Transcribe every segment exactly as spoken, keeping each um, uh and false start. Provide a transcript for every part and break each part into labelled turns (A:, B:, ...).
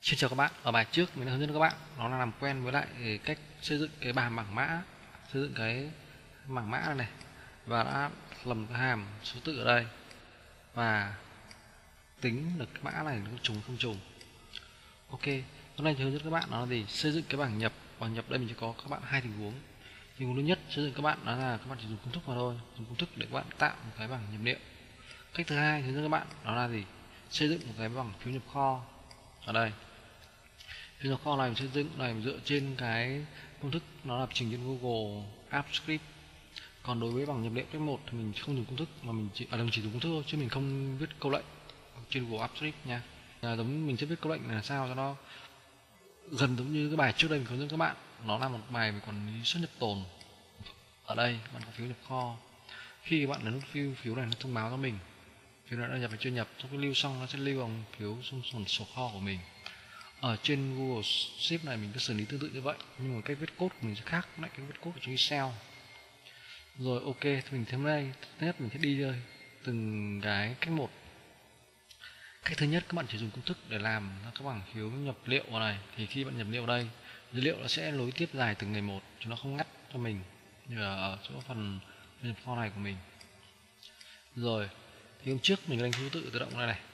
A: Xin chào các bạn, ở bài trước mình đã hướng dẫn các bạn đó là làm quen với lại cách xây dựng cái bảng bảng mã, xây dựng cái bảng mã này, này và đã lầm cái hàm số tự ở đây và tính được cái mã này nó trùng không trùng. Ok, hôm nay thì hướng dẫn các bạn đó là gì? Xây dựng cái bảng nhập. Bảng nhập đây mình chỉ có các bạn hai tình huống. Tình huống thứ nhất xây dựng các bạn đó là các bạn chỉ dùng công thức vào thôi, dùng công thức để các bạn tạo một cái bảng nhập liệu. Cách thứ hai hướng dẫn các bạn đó là gì? Xây dựng một cái bảng phiếu nhập kho ở đây. Phiếu nhập kho này mình xây dựng này dựa trên cái công thức nó lập trình trên Google Apps Script. Còn đối với bảng nhập liệu cách một thì mình không dùng công thức mà mình chỉ à, mình chỉ dùng công thức thôi chứ mình không viết câu lệnh trên Google Apps Script nha. À, giống mình sẽ viết câu lệnh là sao cho nó gần giống như cái bài trước đây mình hướng dẫn các bạn. Nó là một bài về quản lý xuất nhập tồn. Ở đây bạn có phiếu nhập kho. Khi các bạn ấn nút phiếu phiếu này nó thông báo cho mình phiếu này đã nhập hay chưa nhập, sau khi lưu xong nó sẽ lưu bằng phiếu trong sổ kho của mình. Ở trên Google Sheet này mình có xử lý tương tự như vậy, nhưng mà cách viết code của mình sẽ khác lại cách viết code ở trong Excel. Rồi ok, thì mình thêm đây, thứ nhất mình sẽ đi chơi từng cái cách một. Cách thứ nhất các bạn chỉ dùng công thức để làm các bảng phiếu nhập liệu vào này, thì khi bạn nhập liệu đây, dữ liệu nó sẽ nối tiếp dài từng ngày một, chứ nó không ngắt cho mình như ở chỗ phần nhập kho này của mình. Rồi, thì hôm trước mình đánh số tự tự động đây này.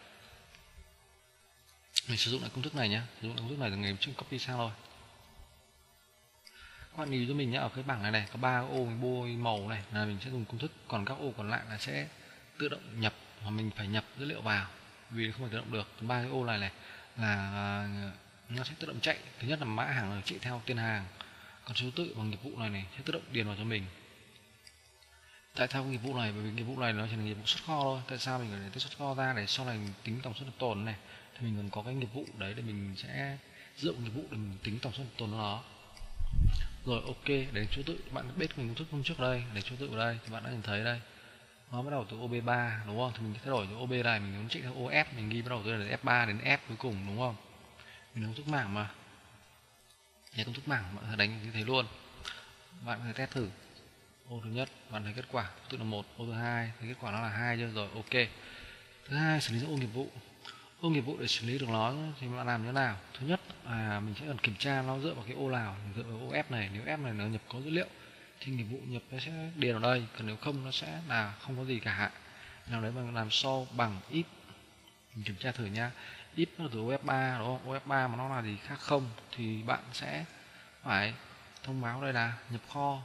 A: Mình sử dụng lại công thức này nhé, sử dụng công thức này từ ngày trước copy sang thôi. Các bạn nhìn cho mình nhé, ở cái bảng này này có ba ô mình bôi màu này là mình sẽ dùng công thức, còn các ô còn lại là sẽ tự động nhập, mà mình phải nhập dữ liệu vào vì không phải tự động được. Ba cái ô này này là nó sẽ tự động chạy. Thứ nhất là mã hàng là chạy theo tên hàng, còn số tự bằng nghiệp vụ này này sẽ tự động điền vào cho mình. Tại sao nghiệp vụ này? Bởi vì nghiệp vụ này nó chỉ là nghiệp vụ xuất kho thôi. Tại sao mình phải lấy xuất kho ra để sau này mình tính tổng xuất nhập tồn này, thì mình cần có cái nghiệp vụ đấy để mình sẽ dựa vào nghiệp vụ để mình tính tổng xuất nhập tồn của nó. Rồi ok, đến số tự bạn biết mình công thức hôm trước đây, để số tự ở đây thì bạn đã nhìn thấy đây. Nó bắt đầu từ ô bê ba đúng không? Thì mình thay đổi từ ô bê này mình muốn chạy theo ô ép, mình ghi bắt đầu từ đây là ép ba đến F cuối cùng đúng không? Mình công thức mảng mà. Nhà công thức mảng bạn có thể đánh như thế luôn. Bạn có thể test thử. Ô thứ nhất bạn thấy kết quả tự là một, ô thứ hai thì kết quả nó là hai chưa? Rồi ok. Thứ hai xử lý ô nghiệp vụ. Ô nghiệp vụ để xử lý được nó thì bạn làm như thế nào? Thứ nhất là mình sẽ cần kiểm tra nó dựa vào cái ô nào, mình dựa vào ô F này, nếu F này nó nhập có dữ liệu thì nghiệp vụ nhập nó sẽ điền vào đây, còn nếu không nó sẽ là không có gì cả. Nào đấy bằng làm so bằng if, mình kiểm tra thử nha. If nó từ ô ép ba đúng không? ô ép ba mà nó là gì khác không thì bạn sẽ phải thông báo đây là nhập kho.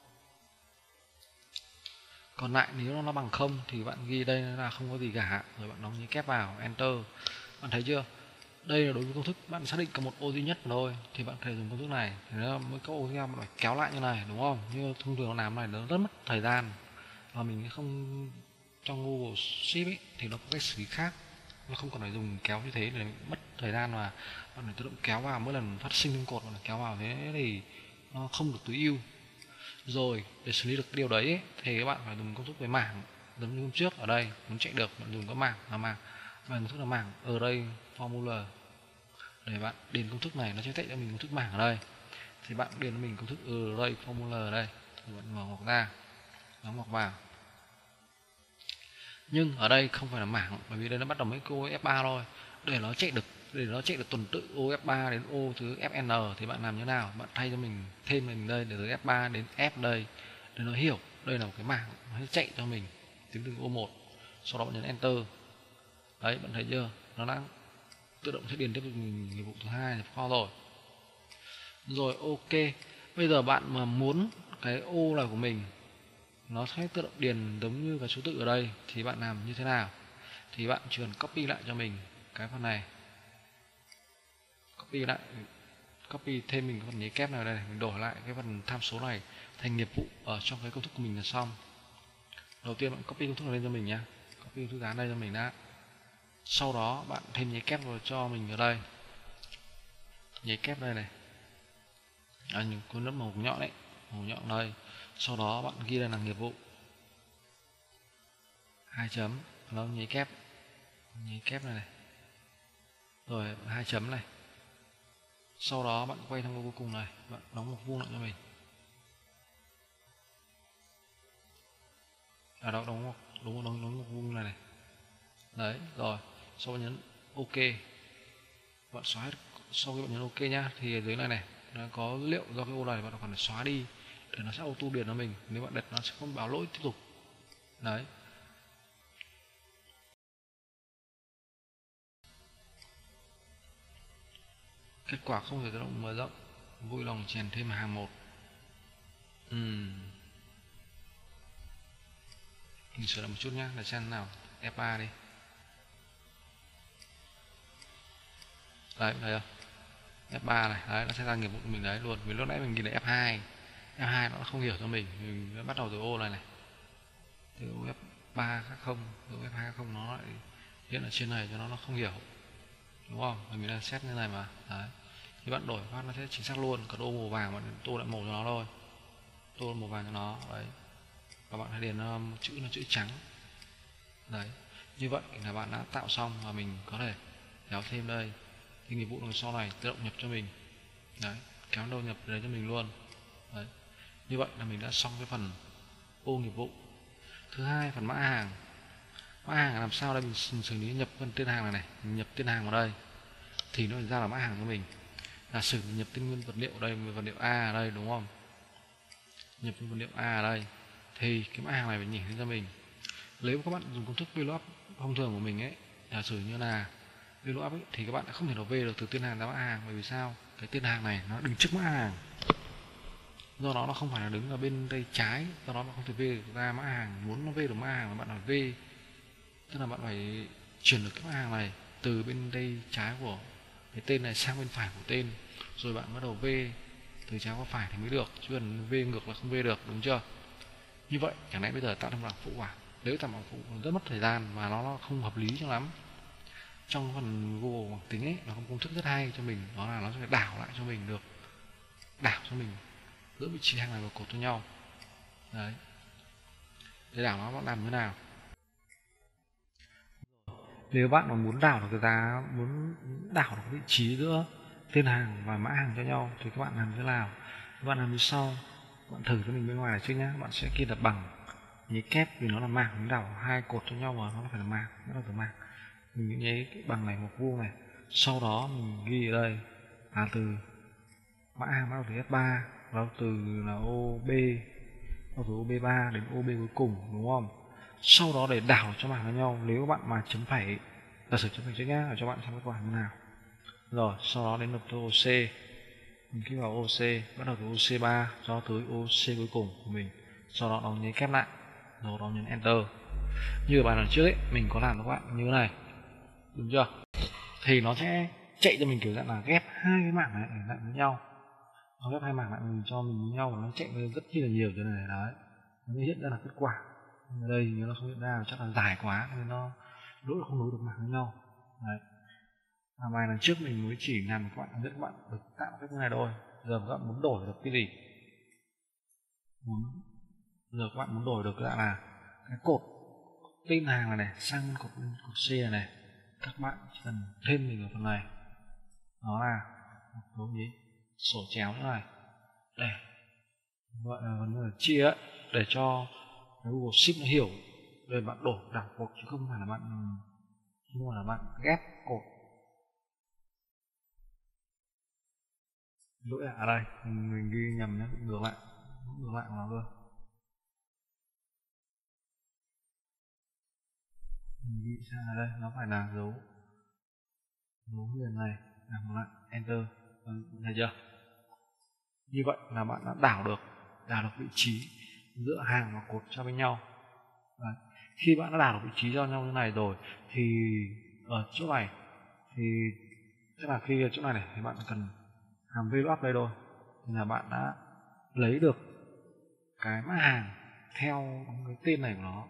A: Còn lại nếu nó bằng không thì bạn ghi đây là không có gì cả, rồi bạn đóng như kép vào enter. Bạn thấy chưa? Đây là đối với công thức bạn xác định có một ô duy nhất thôi thì bạn phải dùng công thức này, thì nó mới có ô tiếp theo bạn phải kéo lại như này đúng không? Như thông thường nó làm này nó rất mất thời gian, và mình không trong Google Sheet ấy, thì nó có cách xử lý khác, nó không còn phải dùng kéo như thế để mất thời gian, mà bạn phải tự động kéo vào mỗi lần phát sinh trong cột, bạn phải kéo vào, thế thì nó không được tối ưu. Rồi để xử lý được điều đấy ấy, thì các bạn phải dùng công thức với mảng giống như hôm trước. Ở đây muốn chạy được bạn dùng các mảng là mảng và công thức là mảng ở đây formula, để bạn điền công thức này nó sẽ chạy cho mình công thức mảng ở đây, thì bạn điền cho mình công thức ở đây formula ở đây, thì bạn mở ngoặc ra đóng ngoặc vào. Nhưng ở đây không phải là mảng, bởi vì đây nó bắt đầu với ô ép ba thôi. Để nó chạy được để nó chạy được tuần tự ô ép ba đến ô thứ ép en thì bạn làm như nào? Bạn thay cho mình thêm mình đây để từ ép ba đến F đây, để nó hiểu đây là một cái mảng, nó sẽ chạy cho mình tính từ ô một, sau đó bạn nhấn enter. Đấy, bạn thấy chưa? Nó đã tự động sẽ điền tiếp mình nghiệp vụ thứ hai nhập kho rồi. Rồi ok. Bây giờ bạn mà muốn cái ô này của mình nó sẽ tự động điền giống như cái số tự ở đây thì bạn làm như thế nào? Thì bạn chỉ cần copy lại cho mình cái phần này, copy lại, copy thêm mình cái phần nháy kép này đây, mình đổi lại cái phần tham số này thành nghiệp vụ ở trong cái công thức của mình là xong. Đầu tiên bạn copy công thức này lên cho mình nhé, copy công thức dán đây cho mình đã. Sau đó bạn thêm nháy kép vào cho mình ở đây, nháy kép đây này, à, những con lớp màu nhọn đấy, màu nhọn đây. Sau đó bạn ghi đây là nghiệp vụ hai chấm, nó nháy kép, nháy kép này này, rồi hai chấm này. Sau đó bạn quay sang cuối cùng này, bạn đóng một vuông lại cho mình. À đó, đóng một đúng đóng đóng một vuông này này. Đấy, rồi. Sau đó nhấn ok. Bạn xóa hết sau khi bạn nhấn ok nhá, thì ở dưới này này nó có dữ liệu do cái ô này bạn còn phải xóa đi để nó sẽ auto điền cho mình. Nếu bạn đặt nó sẽ không báo lỗi tiếp tục. Đấy. Kết quả không thể tự động mở rộng, vui lòng chèn thêm hàng một. Ừm. Mình sửa lại một chút nhá, để xem nào. F ba đi. Đấy, thấy không? F ba này, đấy nó sẽ ra nghiệp vụ của mình đấy luôn. Vì lúc nãy mình ghi là F hai. F hai nó không hiểu cho mình, mình đã bắt đầu từ ô này này. Từ ô F ba khác không, từ ô F hai khác không nó lại hiện ở trên này cho nó nó không hiểu. Đúng không? Mình đang set như này mà. Đấy. Thì bạn đổi phát nó sẽ chính xác luôn, còn ô màu vàng bạn tô lại màu cho nó thôi. Tô màu vàng cho nó, đấy. Và bạn hãy điền um, chữ nó chữ trắng. Đấy. Như vậy là bạn đã tạo xong và mình có thể kéo thêm đây. Thì nghiệp vụ sau này tự động nhập cho mình. Đấy, kéo đầu nhập đấy cho mình luôn. Đấy. Như vậy là mình đã xong cái phần ô nghiệp vụ. Thứ hai, phần mã hàng. Mã hàng làm sao đây, mình xử lý nhập phần tên hàng này này, mình nhập tên hàng vào đây thì nó ra là mã hàng cho mình. Giả sử mình nhập tên nguyên vật liệu đây, vật liệu A ở đây đúng không? Nhập vật liệu A ở đây thì cái mã hàng này phải nhỉnh lên cho mình. Nếu các bạn dùng công thức VLOOKUP thông thường của mình ấy, giả sử như là VLOOKUP ấy, thì các bạn đã không thể nào V được từ tên hàng ra mã hàng. Bởi vì sao? Cái tên hàng này nó đứng trước mã hàng, do đó nó không phải là đứng ở bên tay trái, do đó nó không thể V được ra mã hàng. Muốn nó V được mã hàng mà bạn phải V, tức là bạn phải chuyển được cái mã hàng này từ bên tay trái của cái tên này sang bên phải của tên, rồi bạn bắt đầu V từ trái qua phải thì mới được, chứ còn V ngược là không V được, đúng chưa? Như vậy chẳng lẽ bây giờ tạo thành bảng phụ à? Nếu tạo bảng phụ rất mất thời gian và nó không hợp lý cho lắm. Trong phần Google bảng tính ấy, nó có công thức rất hay cho mình, đó là nó sẽ đảo lại cho mình được, đảo cho mình giữa vị trí hàng này và cột với nhau. Đấy. Để đảo nó làm như nào? Nếu bạn mà muốn đảo được cái giá, muốn đảo được vị trí giữa tên hàng và mã hàng cho nhau thì các bạn làm thế nào? Các bạn làm như sau. Bạn thử cho mình bên ngoài này trước nhá. Bạn sẽ ghi là bằng nháy kép, vì nó là mảng, mình đảo hai cột cho nhau mà nó phải là mảng, nó là từ mảng. Mình nháy cái bằng này một vuông này. Sau đó mình ghi ở đây là từ mã hàng bắt đầu từ F ba, bắt đầu từ là ô bê, bắt đầu từ ô bê ba đến ô bê cuối cùng, đúng không? Sau đó để đảo cho mảng với nhau, nếu bạn mà chấm phẩy, giả sử chấm phẩy trước nhá, để cho bạn xem kết quả như nào. Rồi, sau đó đến được từ ô xê, mình kích vào ô xê, bắt đầu từ ô xê ba cho tới ô xê cuối cùng của mình. Sau đó đóng nháy kép lại, rồi đó nhấn enter. Như ở bài lần trước ấy, mình có làm các bạn như thế này, đúng chưa? Thì nó sẽ chạy cho mình kiểu dạng là ghép hai cái mảng này lại với nhau. Nó ghép hai mảng lại mình cho mình với nhau và nó chạy rất chi là nhiều thế này đấy. Nó mới hiện ra là kết quả. Ở đây thì nó không hiện ra, chắc là dài quá nên nó lỗi không nối được mảng với nhau. Đấy. À, bài lần trước mình mới chỉ làm các bạn hướng dẫn các bạn được tạo cách như này thôi. Giờ các bạn muốn đổi được cái gì? Muốn giờ các bạn muốn đổi được cái là cái cột tên hàng này này sang cột cột C này này, các bạn chỉ cần thêm mình ở phần này, đó là một số gì sổ chéo nữa này, đây gọi là vấn đề chia ấy, để cho cái Google Sheet nó hiểu để bạn đổi đảo cột, chứ không phải là bạn không phải là bạn ghép cột. Lỗi ở đây mình, mình ghi nhầm nhé, ngược lại ngược lại của nó luôn. Mình ghi sang ở đây nó phải là dấu dấu huyền này, làm lại enter, thấy chưa? Như vậy là bạn đã đảo được đảo được vị trí giữa hàng và cột cho với nhau. Đấy. Khi bạn đã đảo được vị trí cho nhau như này rồi thì ở chỗ này thì tức là khi ở chỗ này này thì bạn cần hàm VLOOKUP đây thôi, thì là bạn đã lấy được cái mã hàng theo cái tên này của nó.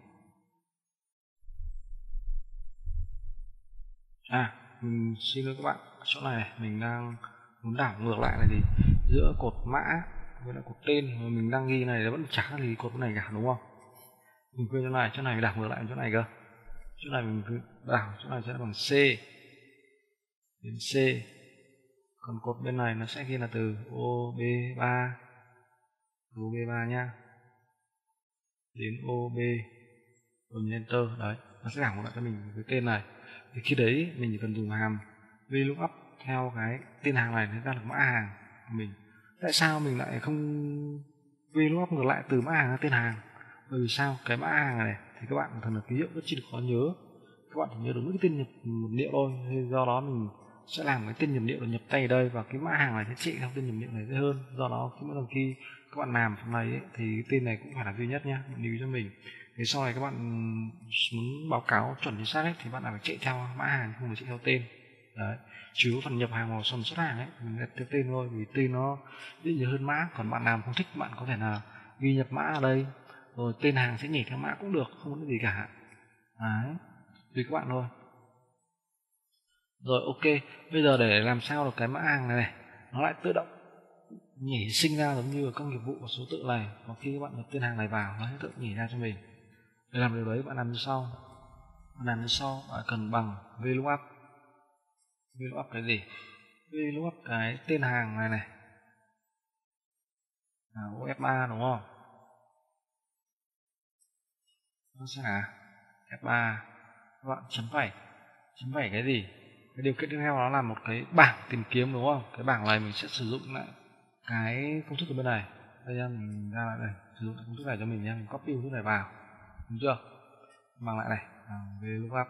A: À, mình xin lỗi các bạn, chỗ này, này mình đang muốn đảo ngược lại là gì, giữa cột mã với lại cột tên mà mình đang ghi này nó vẫn chả gì cột này cả, đúng không? Mình quên chỗ này, chỗ này đảo ngược lại chỗ này cơ, chỗ này mình cứ đảo chỗ này sẽ là bằng C đến C, còn cột bên này nó sẽ ghi là từ ô bê ba, ô bê ba nhá, đến ô bê, rồi mình enter, đấy nó sẽ đảo ngược lại cho mình cái tên này. Thì khi đấy mình chỉ cần dùng hàm VLOOKUP theo cái tên hàng này nó ra được mã hàng của mình. Tại sao mình lại không VLOOKUP ngược lại từ mã hàng ra tên hàng? Bởi vì sao? Cái mã hàng này thì các bạn thường là ký hiệu rất chi khó nhớ, các bạn chỉ nhớ đúng cái tên nhập nhập liệu thôi. Nên do đó mình sẽ làm cái tên nhập liệu là nhập tay ở đây, và cái mã hàng này sẽ chạy theo tên nhập liệu này dễ hơn. Do đó khi mỗi lần khi các bạn làm phần này ấy, thì cái tên này cũng phải là duy nhất nhé, lưu ý cho mình. Thế sau này các bạn muốn báo cáo chuẩn chính xác ấy, thì bạn phải chạy theo mã hàng không phải chạy theo tên. Đấy, chứ phần nhập hàng hoặc phần xuất hàng ấy mình đặt theo tên thôi, vì tên nó dễ nhớ hơn mã. Còn bạn làm không thích, bạn có thể là ghi nhập mã ở đây rồi tên hàng sẽ nhảy theo mã cũng được, không có gì cả. Đấy, tùy các bạn thôi. Rồi ok, bây giờ để làm sao được cái mã hàng này, này nó lại tự động nhảy sinh ra giống như ở các nghiệp vụ và số tự này, và khi các bạn nhập tên hàng này vào nó sẽ tự nhảy ra cho mình. Để làm điều đấy bạn làm như sau. Bạn làm như sau, bạn cần bằng VLOOKUP. VLOOKUP cái gì? VLOOKUP cái tên hàng này này là ô ép ba đúng không? Nó sẽ là ép ba. Các bạn chấm phẩy. Chấm phẩy cái gì? Cái điều kiện tiếp theo nó là một cái bảng tìm kiếm đúng không? Cái bảng này mình sẽ sử dụng lại cái công thức ở bên này. Đây nha, mình ra lại đây, sử dụng công thức này cho mình nha, mình copy công thức này vào. Đúng chưa? Bằng lại này, bằng VLOOKUP.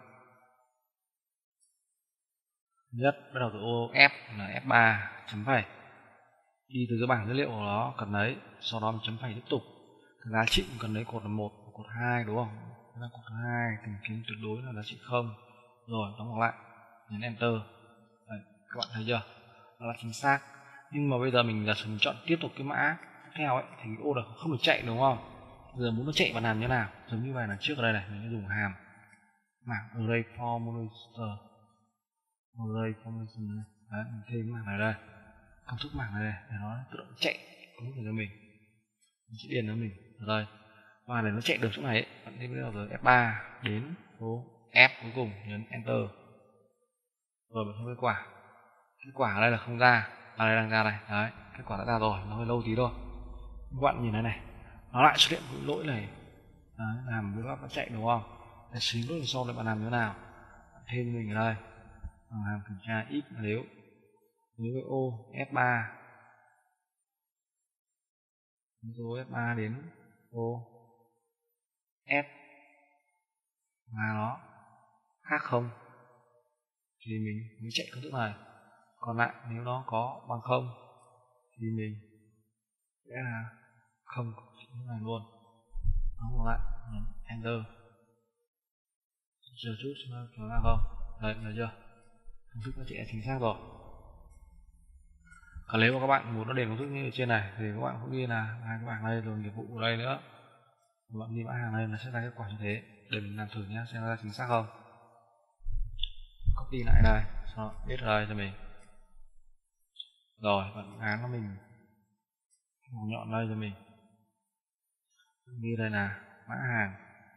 A: Nhất bắt đầu từ ô F là ép ba chấm phẩy. Đi từ cái bảng dữ liệu của nó cần đấy, sau đó mình chấm phẩy tiếp tục. Cái giá trị cần đấy cột là một, cột hai đúng không? Đây là cột hai, tìm kiếm tuyệt đối là giá trị không. Rồi đóng ngược lại, nhấn enter. Đấy, các bạn thấy chưa? Đó là chính xác. Nhưng mà bây giờ mình giả sử mình chọn tiếp tục cái mã tiếp theo ấy thì cái ô này không được chạy đúng không? Giờ muốn nó chạy bạn làm như nào? Giống như bài là trước ở đây này, mình sẽ dùng hàm mảng array formulator. Array formulation này. Đấy, mình thêm cái mảng này đây. Công thức mảng này đây để nó tự động chạy công thức này cho mình. Mình sẽ điền cho mình ở đây. Và để nó chạy được chỗ này ấy, bạn thêm bây giờ ép ba đến số F cuối cùng nhấn enter. Rồi mình xem kết quả. Kết quả ở đây là không ra, ở đây đang ra này. Đấy, kết quả đã ra rồi, nó hơi lâu tí thôi. Các bạn nhìn này này, nó lại xuất hiện cái lỗi này. Đấy, làm với các bạn chạy đúng không? Để xíu nữa sau này bạn làm như thế nào? Bạn thêm mình ở đây, bằng hàm kiểm tra if nếu nếu với ô ép ba, ô ép ba đến ô F mà nó khác không thì mình mới chạy công thức này. Còn lại nếu nó có bằng không thì mình sẽ là không công này luôn. Đóng lại nhấn enter. Chờ chút xem nó ra không. Đấy, thấy chưa? Công thức nó chạy chính xác rồi. Còn nếu mà các bạn muốn nó để công thức như ở trên này thì các bạn cũng ghi là hai cái bảng đây rồi nghiệp vụ ở đây nữa. Các bạn ghi mã hàng này nó sẽ ra kết quả như thế. Để mình làm thử nhé, xem nó ra chính xác không. Copy lại đây, sau đó viết ở đây cho mình. Rồi, bạn án nó mình màu nhọn đây cho mình. Ghi đây là mã hàng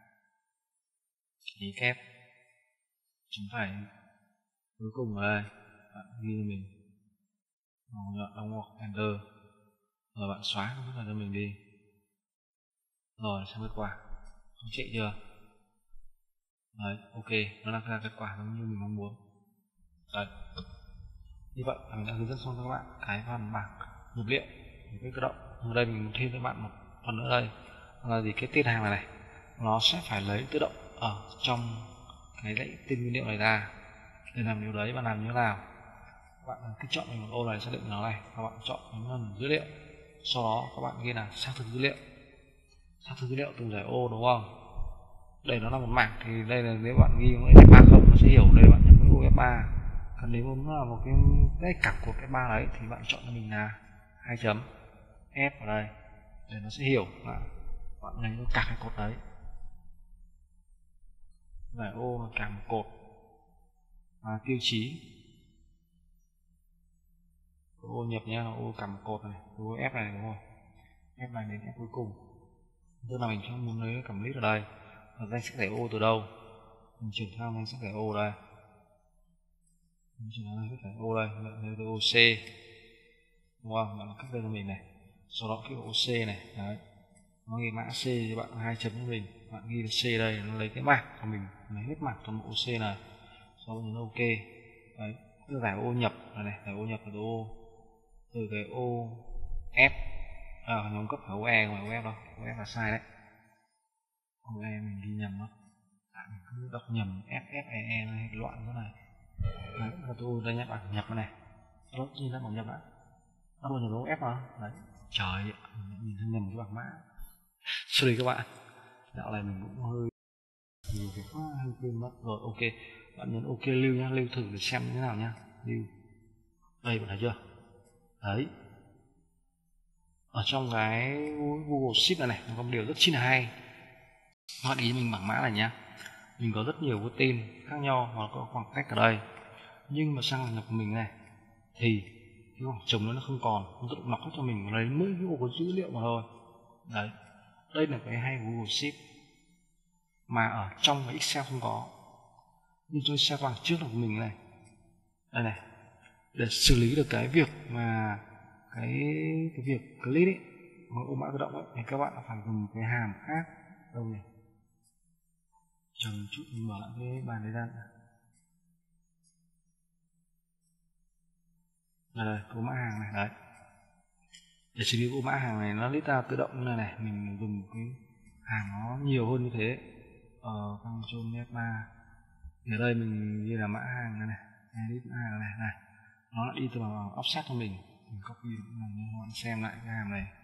A: ký kép chấm phẩy cuối cùng ở đây, bạn ghi cho mình màu nhọn đóng ngoặc enter. Rồi bạn xóa công thức này cho mình đi. Rồi xem kết quả không chạy chưa? Đấy, ok, nó đang ra kết quả giống như mình mong muốn. Đấy, như vậy là mình đã hướng dẫn xong cho các bạn cái phần bảng nhập liệu một cách tự động. Ở đây mình thêm cho các bạn một phần nữa đây là gì, cái tên hàng này này nó sẽ phải lấy tự động ở trong cái dãy tên nguyên liệu này ra. Để làm điều đấy bạn làm như thế nào? Các bạn cứ chọn một ô này xác định nó này, các bạn chọn những phần dữ liệu, sau đó các bạn ghi là xác thực dữ liệu, xác thực dữ liệu từng giải ô đúng không? Đây nó là một mảng thì đây là nếu bạn ghi ép ba không nó sẽ hiểu đây bạn nhập với ô ép ba. Còn nếu muốn là một cái cái cặp của cái ba đấy thì bạn chọn cho mình là hai chấm F ở đây để nó sẽ hiểu là bạn lấy nó cả cái cột đấy. Giải ô là cả một cột và tiêu chí ô nhập nha, ô cả một cột này, ô F này đúng không? F này đến F cuối cùng. Tức là mình sẽ muốn lấy cầm list ở đây. Và danh sách giải ô từ đâu? Mình chuyển sang danh sách giải ô đây. Mình chuyển sang danh sách giải ô đây, lấy từ ô C. Đúng không? Bạn cắt đây cho mình này. Sau đó cái ô C này, đấy. Nó ghi mã C cho bạn hai chấm cho mình. Bạn ghi C đây, nó lấy cái mảng của mình, lấy hết mảng toàn bộ C này. Sau đó nhấn OK. Đấy, Cứ giải ô nhập này, này giải ô nhập từ ô từ cái ô F à, nhóm cấp phải ô E không phải ô F đâu, ô F là sai đấy, ô E mình ghi nhầm đó, à, mình cứ đọc nhầm F F E E này loạn thế này. Đấy, là tôi đây nhé bạn, nhập cái này nó nhìn ra bằng nhập đã, nó luôn nhập ô F mà đấy, trời ơi, nhìn thấy nhầm cái bảng mã. Sorry các bạn, dạo này mình cũng hơi nhiều việc quá, hơi quên mất rồi. Ok, bạn nhấn ok lưu nhá, lưu thử để xem như thế nào nhá, lưu đây, bạn thấy chưa đấy, ở trong cái Google Sheet này này nó có một điều rất chi là hay, bạn ý mình bảng mã này nhá, mình có rất nhiều cái tên khác nhau và có khoảng cách ở đây, nhưng mà sang nhập của mình này thì cái khoảng trống nó không còn, nó tự động lọc hết cho mình, lấy mỗi cái có dữ liệu mà thôi. Đấy, đây là cái hay của Google Sheet mà ở trong cái Excel không có. Nhưng tôi xem bằng trước là của mình này, đây này, để xử lý được cái việc mà cái cái việc click ấy, ô mã tự động ấy, thì các bạn phải dùng cái hàm khác. Đâu nhỉ? Chờ một chút mình mở lại cái bàn đấy ra. Đây, đây, ô mã hàng này, đấy. Để xử lý ô mã hàng này nó list ra tự động như này này, mình dùng cái hàm nó nhiều hơn như thế. Ờ, Ctrl F ba. Ở đây mình ghi là mã hàng này này, edit mã hàng này này. Nó lại đi từ vào offset cho mình. Mình copy được này để các bạn xem lại cái hàm này.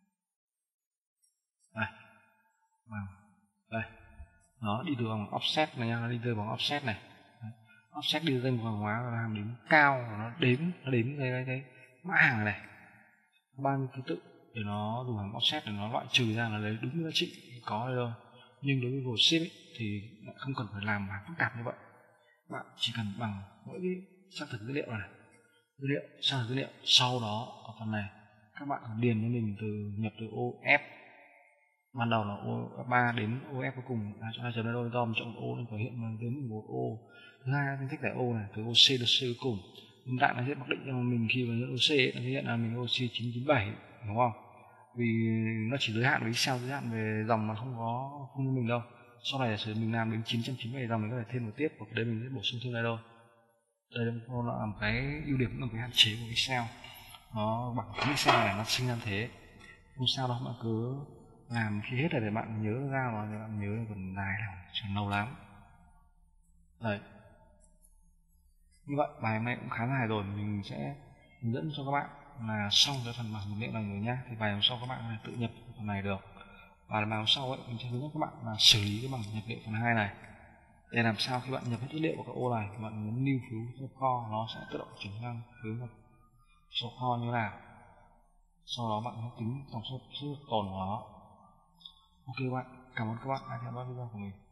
A: Đây. Vâng. Đây. Nó đi từ vòng offset này nha, nó đi từ vòng offset này. Đấy. Offset đi từ vòng hóa và hàm đếm cao, và nó đếm nó đếm cái cái, cái mã hàng này này. Bao nhiêu ký tự để nó dùng hàm offset để nó loại trừ ra là lấy đúng giá trị có đây thôi. Nhưng đối với Google Sheet ấy, thì lại không cần phải làm hàm phức tạp như vậy. Bạn chỉ cần bằng mỗi cái xác thực dữ liệu này, dữ liệu xác thực dữ liệu, sau đó ở phần này các bạn điền cho mình từ nhập từ ô F ban đầu là ô ba đến ô F cuối cùng, hai chấm đây dom chọn ô nên phải hiện đến một ô. Thứ hai danh sách giải ô này từ ô C đến C cuối cùng, hiện tại nó sẽ mặc định cho mình khi mà nhận ô C ấy, nó hiện là mình ô C chín chín bảy, đúng không? Vì nó chỉ giới hạn với Excel, giới hạn về dòng mà không có không như mình đâu. Sau này sử mình làm đến chín trăm chín mươi bảy dòng mình có thể thêm một tiếp, và đây mình sẽ bổ sung thêm đây thôi. Đây là một cái ưu điểm, cũng là cái hạn chế của Excel, nó bằng cái Excel này nó sinh ra thế. Không sao đâu, bạn cứ làm khi hết rồi để bạn nhớ ra, mà bạn nhớ còn dài lắm, chẳng lâu lắm. Đấy, như vậy bài hôm nay cũng khá dài rồi, mình sẽ hướng dẫn cho các bạn là xong cái phần bảng dữ liệu này rồi nhá. Thì bài hôm sau các bạn tự nhập phần này được, và bài hôm sau ấy mình sẽ hướng dẫn các bạn là xử lý cái bảng nhập liệu phần hai này, để làm sao khi bạn nhập hết dữ liệu vào cái ô này, bạn nhấn new phiếu số kho, nó sẽ tự động chuyển sang phiếu số kho như nào. Sau đó bạn sẽ tính tổng số tồn của nó. Ok bạn, cảm ơn các bạn đã theo dõi video của mình.